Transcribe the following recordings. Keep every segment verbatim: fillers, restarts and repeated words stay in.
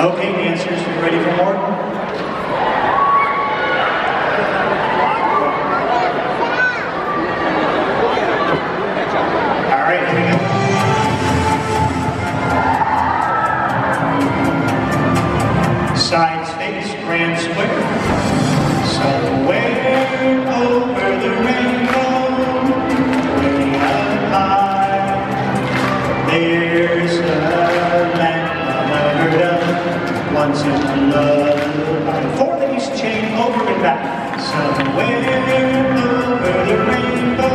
Okay, dancers, you ready for more? All right, here we go. Sides face, grand square. Somewhere over the rainbow, way up high, there's a land I've heard of, once in love. Four ladies chain over and back. Somewhere over the rainbow,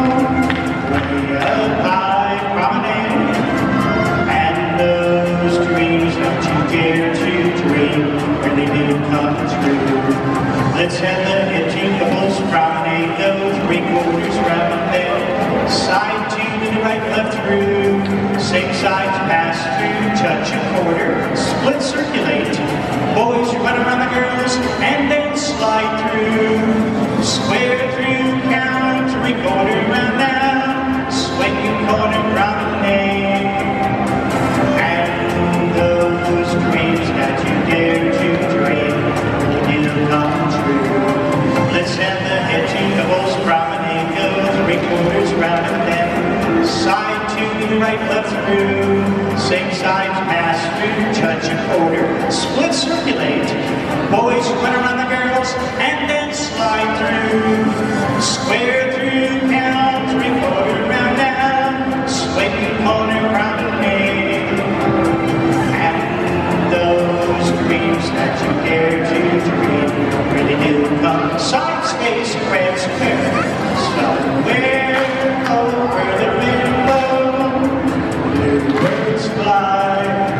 way up high, promenade, and those dreams that you dare to dream really did come true. Let's have the head jingles, promenade, go three quarters round and then side two to the right, left through, same sides pass through, touch a quarter, split circulate, boys run around the girls and then slide through, square through, count, three quarter round down, swinging corner promenade, and those dreams that you dare to dream will come true. Let's have the head jingles, promenade, go three quarters round and then side two to the right, left through, same sides pass through, touch a quarter, split circulate, boys run around the girls and then slide through, square through, count, three quarter round down, swinging corner promenade, and those dreams that you dare to dream really do come. Side space, grand square, somewhere over the rainbow, blue birds fly,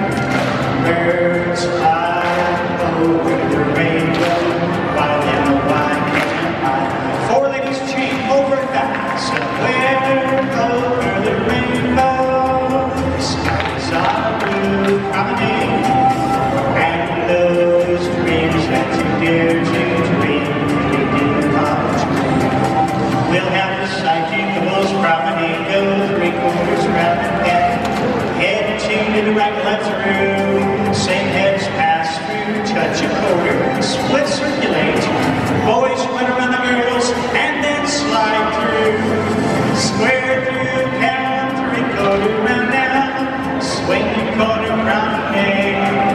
birds fly over the rainbow, while in the wine can hide. Four ladies chain over and back, somewhere over the rainbow, skies are blue, promenade, and those dreams that you dare to dream really do come true. We'll have the side jingles, promenade, go three quarters round and then head two to the right, left through, same heads pass through, touch a quarter, split circulate, boys run around the girls and then slide through, square through, count, three quarter round down, swinging corner promenade,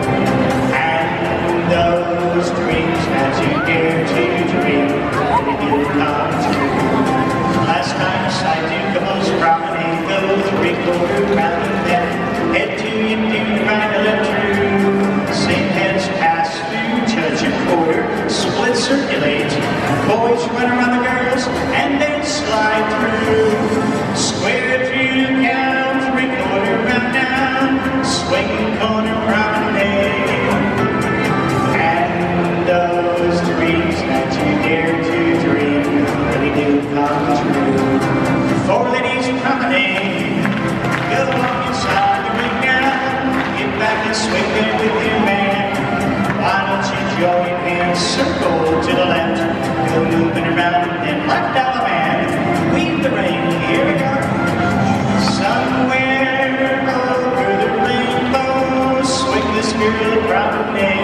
and those dreams that you dare to dream really do come true. Last time side jingles, promenade, go three quarter round and then head to you do right, left through, same heads pass through, touch a quarter, split circulate, boys run around the girls and then slide through, square through, count, three quarter round down, swinging corner promenade, and those dreams that you dare to dream really do come true. Four ladies promenade, go on inside the ring now, get back and swing there with your man. Why don't you join hands, circle to the left, go moving around and like dollar man, weave the ring, here we go. Somewhere over the rainbow, swing this girl promenade.